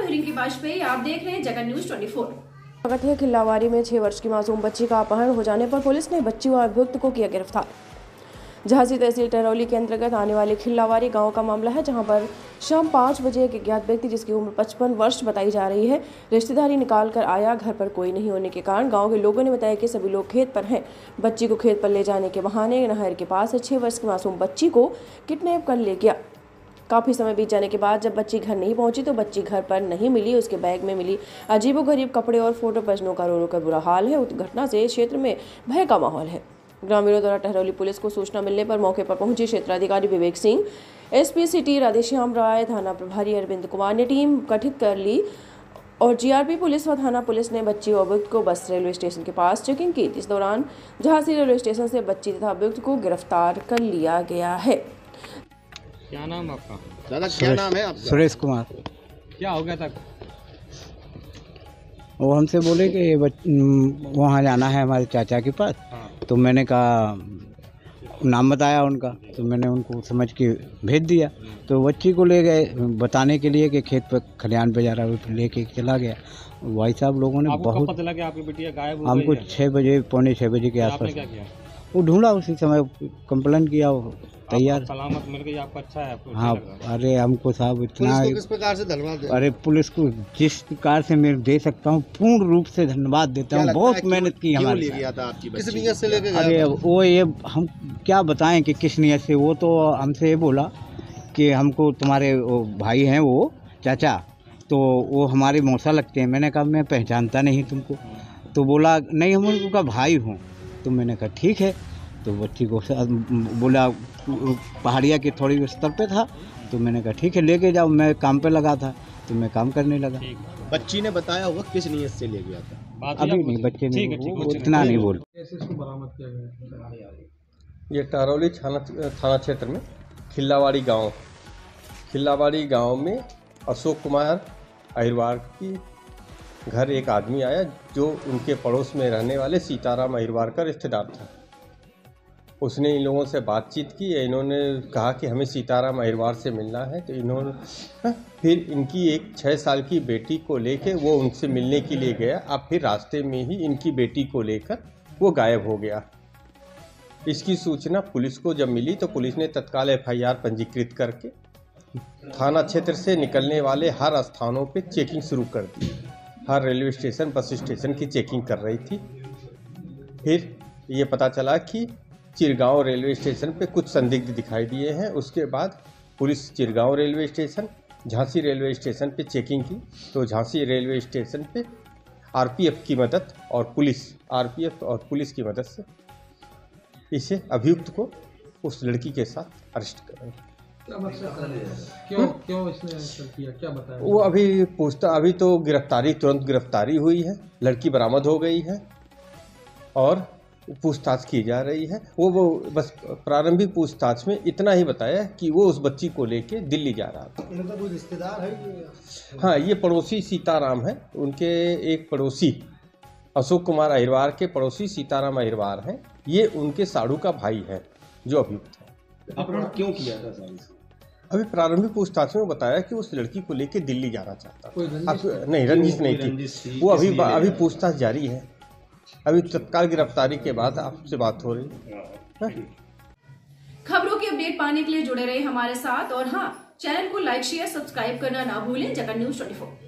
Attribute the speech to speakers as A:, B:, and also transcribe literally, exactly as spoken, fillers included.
A: मैं रिंकी वाजपेयी, आप देख रहे हैं जगन न्यूज चौबीस।
B: स्वागत है। खिल्लावारी में छह वर्ष की मासूम बच्ची का अपहरण हो जाने पर पुलिस ने बच्ची व अभियुक्त को किया गिरफ्तार। झांसी तहसील टहरौली के अंतर्गत आने वाले खिल्लावारी गांव का मामला है, जहां पर शाम पाँच बजे एक अज्ञात व्यक्ति जिसकी उम्र पचपन वर्ष बताई जा रही है, रिश्तेदारी निकाल कर आया। घर पर कोई नहीं होने के कारण गांव के लोगों ने बताया कि सभी लोग खेत पर हैं। बच्ची को खेत पर ले जाने के बहाने नहर के पास छह वर्ष की मासूम बच्ची को किडनैप कर ले गया। काफ़ी समय बीत जाने के बाद जब बच्ची घर नहीं पहुंची तो बच्ची घर पर नहीं मिली। उसके बैग में मिली अजीबोगरीब कपड़े और फोटो। परिजनों का रो रो कर बुरा हाल है। उस घटना से क्षेत्र में भय का माहौल है। ग्रामीणों द्वारा टहरौली पुलिस को सूचना मिलने पर मौके पर पहुंचे क्षेत्राधिकारी विवेक सिंह, एसपी सिटी राधेश्याम राय, थाना प्रभारी अरविंद कुमार ने टीम गठित कर ली और जीआरपी पुलिस व थाना पुलिस ने बच्ची व अभियुक्त को बस रेलवे स्टेशन के पास चेकिंग की। इस दौरान झांसी रेलवे स्टेशन से बच्ची तथा अभियुक्त को गिरफ्तार कर लिया गया है।
C: क्या नाम आपका?
D: दादा क्या नाम है आपका?
E: सुरेश कुमार।
C: क्या हो गया था?
E: वो हमसे बोले कि वहाँ जाना है हमारे चाचा के पास।
C: हाँ।
E: तो मैंने कहा, नाम बताया उनका, तो मैंने उनको समझ के भेज दिया। तो बच्ची को ले गए बताने के लिए कि खेत पर खलिहान पे जा रहा है, लेके चला गया। भाई साहब लोगों ने बहुत
C: पता लगा आपकी बिटिया गायब हो
E: हमको
C: गई है?
E: छः बजे पौने छः बजे के आसपास
C: क्या किया?
E: वो ढूंढा, उसी समय कंप्लेन किया, वो तैयार
C: सलामत मिल गई आपको? अच्छा है आपको?
E: हाँ। अरे हमको साहब इतना,
D: पुलिस को किस प्रकार से धन्यवाद दें?
E: अरे पुलिस को जिस प्रकार से मैं दे सकता हूँ पूर्ण रूप से धन्यवाद देता हूँ। बहुत मेहनत की हमारे।
D: किस नियत से लेके गया?
E: अरे वो ये हम क्या बताएं कि किस नियत से। वो तो हमसे ये बोला कि हमको तुम्हारे वो भाई हैं, वो चाचा, तो वो हमारे मौसा लगते हैं। मैंने कहा मैं पहचानता नहीं तुमको। तो बोला नहीं, हम उनका भाई हूँ। तो मैंने कहा ठीक है। तो बच्ची को बोला पहाड़िया के थोड़ी स्तर पे था। तो मैंने कहा ठीक है लेके जाओ। मैं काम पे लगा था तो मैं काम करने लगा।
D: बच्ची ने बताया होगा किस नियत से ले गया था?
E: अभी नहीं, बच्चे ने वो इतना नहीं बोल।
F: ये टहरौली थाना थाना क्षेत्र में खिल्लावाड़ी गांव खिल्लावाड़ी गांव में अशोक कुमार अहिरवार की घर एक आदमी आया जो उनके पड़ोस में रहने वाले सीताराम अहिरवार का रिश्तेदार था। उसने इन लोगों से बातचीत की। इन्होंने कहा कि हमें सीताराम अहिरवार से मिलना है। तो इन्होंने फिर इनकी एक छः साल की बेटी को लेकर वो उनसे मिलने के लिए गया। अब फिर रास्ते में ही इनकी बेटी को लेकर वो गायब हो गया। इसकी सूचना पुलिस को जब मिली तो पुलिस ने तत्काल एफ आई आर पंजीकृत करके थाना क्षेत्र से निकलने वाले हर स्थानों पे चेकिंग शुरू कर दी। हर रेलवे स्टेशन, बस स्टेशन की चेकिंग कर रही थी। फिर ये पता चला कि चिरगांव रेलवे स्टेशन पे कुछ संदिग्ध दिखाई दिए हैं। उसके बाद police Chirgaon railway station, Jhansi railway station पे चेकिंग की। तो झांसी रेलवे स्टेशन पे आर पी एफ की मदद और पुलिस आर पी एफ और पुलिस की मदद से इसे अभियुक्त को उस लड़की के साथ अरेस्ट कर।
G: क्या क्यों क्यों इसने ऐसा किया, क्या बताया?
F: वो अभी पूछता अभी तो गिरफ्तारी तुरंत गिरफ्तारी हुई है, लड़की बरामद हो गई है और पूछताछ की जा रही है। वो वो बस प्रारंभिक पूछताछ में इतना ही बताया कि वो उस बच्ची को लेके दिल्ली जा रहा था।
D: इनका कोई रिश्तेदार है?
F: हाँ, ये पड़ोसी सीताराम है। उनके एक पड़ोसी अशोक कुमार अहिरवार के पड़ोसी सीताराम अहिरवार हैं। ये उनके साड़ू का भाई है जो अभियुक्त है।
D: अपहरण क्यों किया था साहब?
F: अभी प्रारंभिक पूछताछ में बताया कि उस लड़की को लेके दिल्ली जाना चाहता था। नहीं, रंजिश नहीं थी वो। अभी अभी पूछताछ जारी है। अभी तत्काल गिरफ्तारी के बाद आपसे बात हो रही है।
A: खबरों की अपडेट पाने के लिए जुड़े रहे हमारे साथ और हाँ, चैनल को लाइक शेयर सब्सक्राइब करना ना भूलें। जगन न्यूज चौबीस।